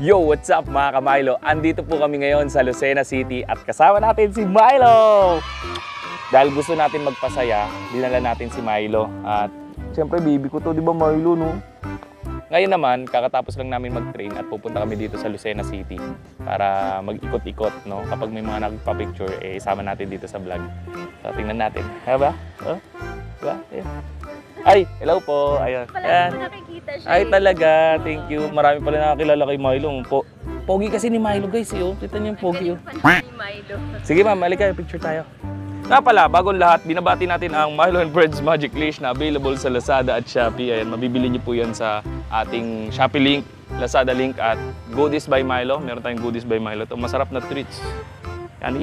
Yo, what's up mga ka-Milo? Andito po kami ngayon sa Lucena City at kasama natin si Milo! Dahil gusto natin magpasaya, dinala natin si Milo. At siyempre, baby ko to, di ba Milo, no? Ngayon naman, kakatapos lang namin mag-train at pupunta kami dito sa Lucena City para mag-ikot-ikot, no? Kapag may mga nagpa-picture, isama natin dito sa vlog. So, tingnan natin. Kaya ba? Oh? Diba? Ayan. Ay, hello po. Ayun. Ayan. Ay, talaga. Thank you. Marami pala nakakilala kay Milo. Pogi kasi ni Milo, guys. Oh. Kita niyo yung pogi. Oh. Sige ma'am, halika. Picture tayo. Nga pala, bagong lahat, binabati natin ang Milo and Friends Magic Leash na available sa Lazada at Shopee. Ayan, mabibili niyo po yan sa ating Shopee link, Lazada link at Goodies by Milo. Meron tayong Goodies by Milo. Ito, masarap na treats. Yan.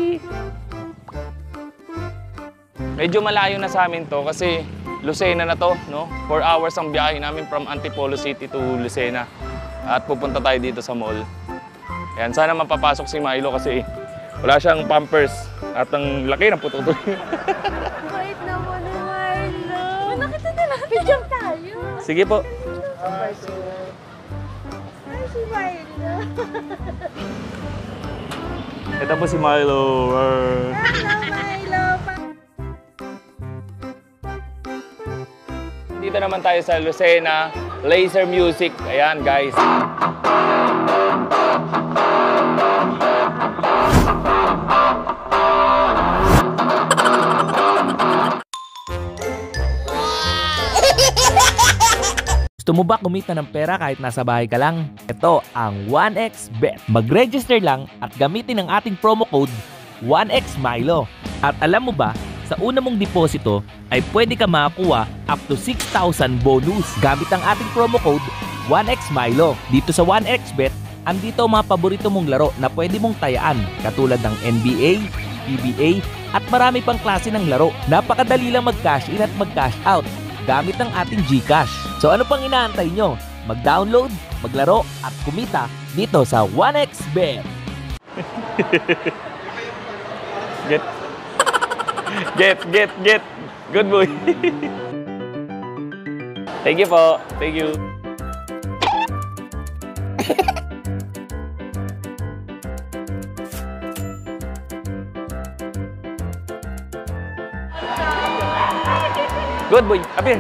Medyo malayo na sa amin to kasi Lucena na to, no? 4 hours ang biyahe namin from Antipolo City to Lucena. At pupunta tayo dito sa mall. Ayan, sana mapapasok si Milo kasi wala siyang pampers. At ang laki ng puto-puto. Bait naman ni Milo. Nakita nila. Picture tayo. Sige po. Ay, si Milo. Ito po si Milo. Hello, Milo. Dito naman tayo sa Lucena, Laser Music. Ayan, guys. Gusto mo ba kumita ng pera kahit nasa bahay ka lang? Ito ang 1xBet. Mag-register lang at gamitin ang ating promo code 1xMilo. At alam mo ba, sa una mong deposito ay pwede ka makakuha up to 6,000 bonus gamit ang ating promo code 1xMilo. Dito sa 1xBet, andito ang mga paborito mong laro na pwede mong tayaan katulad ng NBA, PBA at marami pang klase ng laro. Napakadali lang mag-cash in at mag-cash out gamit ang ating GCash. So ano pang inaantay nyo? Mag-download, maglaro at kumita dito sa 1xBet. Get. Good boy. Thank you po. Thank you. Good boy. Apir.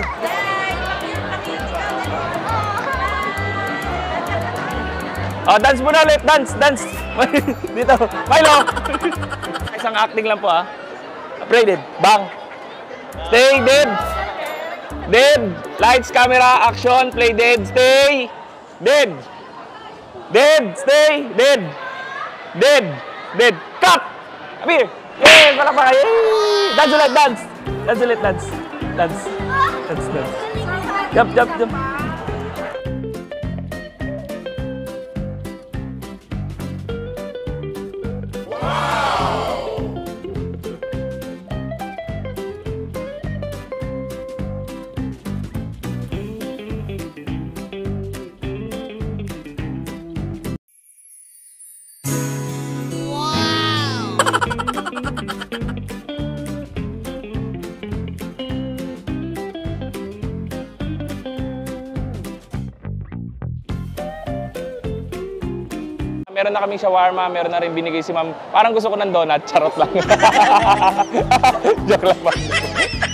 Oh, dance muna ulit. Dance. Dito. Milo. Isang acting lang po ah. Play dead. Bang. Stay dead. Dead. Lights, camera, action. Play dead. Stay. Dead. Stay. Dead. Cut. Apir. Yay! Palakpak. Yay! Dance ulit. Dance. Jump. Meron na kaming shawarma, meron na rin binigay si ma'am. Parang gusto ko ng donut, charot lang. Joke lang ba?